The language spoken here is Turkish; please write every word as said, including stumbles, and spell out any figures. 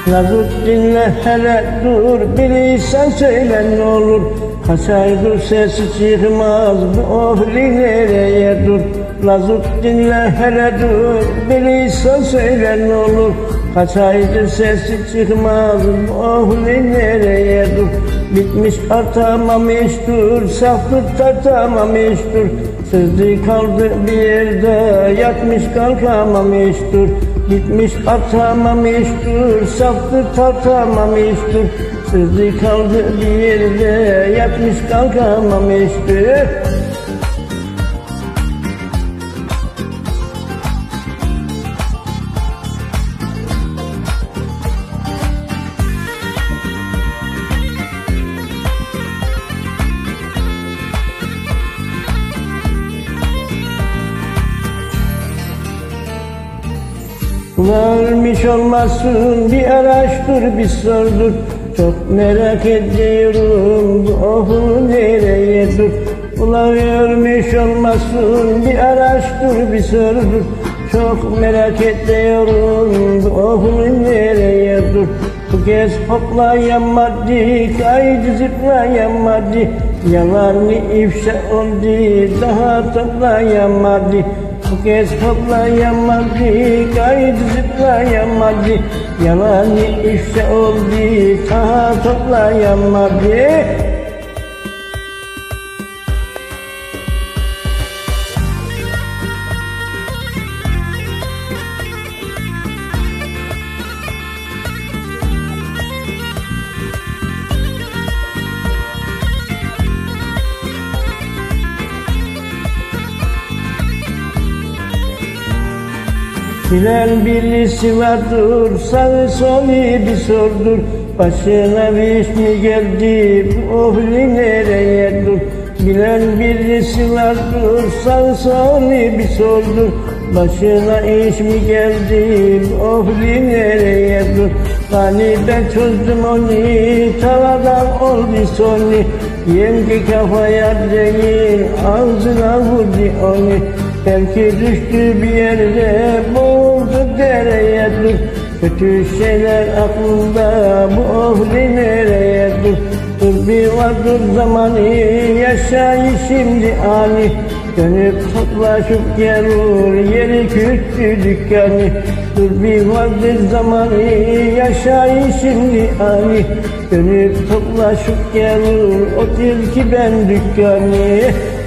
Nazut dinle hele dur, bilirsen söyle ne olur. Kaç aydır sesi çıkmaz, bu ohli nereye dur? Nazut dinle hele dur, bilirsen söyle ne olur. Kaç aydır sesi çıkmaz, bu ohli nereye dur? Bitmiş artamamıştır, saflık tartamamıştır. Sızdı kaldı bir yerde, yatmış kalkamamıştır. Gitmiş atamamıştır, saflık tartamamıştır. Sızdı kaldı bir yerde, yatmış kalkamamıştır. Ölmüş olmasın, bir araştır, bir sordur. Çok merak ediyorum, bu ohu nereye dur? Ulan ölmüş olmasın, bir araştır, bir sordur. Çok merak ediyorum, bu ohu nereye dur? Bu kez hoplayamadı, kaydı zıplayamadı. Yalanı ifşa oldu, daha toplayamadı. Bu kez toplayamadı, kaydı zıplayamadı. Yalanı ifşa oldu, daha toplayamadı. Bilen birisi vardır, sağı solu bir sordur. Başına bir iş mi geldi, bu ohli nereye dur? Bilen birisi vardır, sağı solu bir sordur. Başına iş mi geldi, bu ohli nereye dur? Hani ben çözdüm onu, tavadan oldu sonu. Yenge kafaya değil, ağzına vurdu onu. Belki düştü bir yerde, boğuldu dereye dur. Kötü şeyler aklında, bu ohli nereye dur? Dur bir vardır zamanı, yaşayı şimdi ani. Dönüp toplaşıp gelir, yeri küttü dükkanı. Dur bir vardır zamanı, yaşayı şimdi ani. Dönüp toplaşıp gelir, otur ki ben dükkanı.